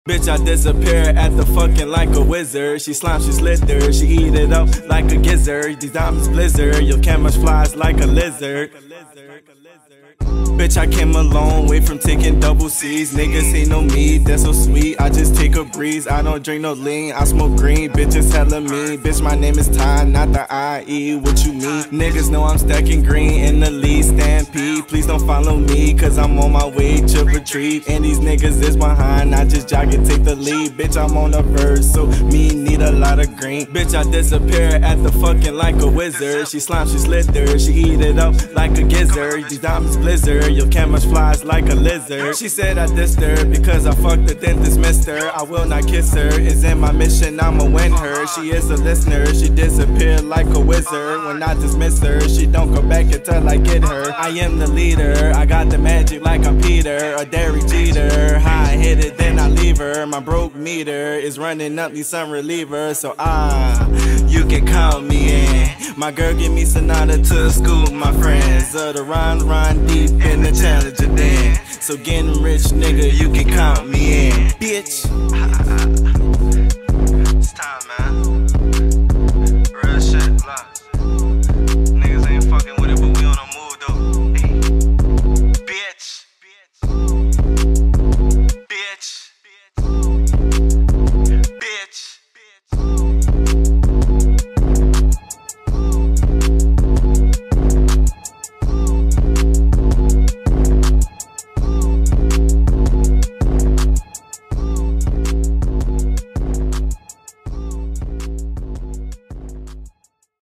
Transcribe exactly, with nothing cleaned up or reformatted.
Bitch, I disappear at the fucking like a wizard. She slime, she slither, she eat it up like a gizzard. These diamonds blizzard, your camouflage like a lizard. Bitch, I came a long way from taking double C's. Niggas ain't no me, that's so sweet. I just take a breeze, I don't drink no lean. I smoke green, bitches hella mean. Bitch, my name is Ty, not the I E, what you mean? Niggas know I'm stacking green in the lead stampede. Please don't follow me, cause I'm on my way to retreat. And these niggas is behind, I just jog and take the lead. Bitch, I'm on the verse, so me need a lot of green. Bitch, I disappear at the fucking like a wizard. She slime, she slither, she eat it up like a gizzard. These diamonds blizzard, your camouflage like a lizard. She said I dissed her because I fucked the dentist mister. I will not kiss her, it's in my mission, I'ma win her. She is a listener, she disappeared like a wizard. When I dismiss her, she don't go back until I get her. I am the leader, I got the magic like I'm Peter, a Derek Jeter. How I hit it, then I leave her. My broke meter is running up, need some reliever. So ah, you can count me in. My girl give me Sonata to school, my friends. Uh, the rhymes run deep in the Challenger den. So getting rich, nigga, you can count me in, bitch.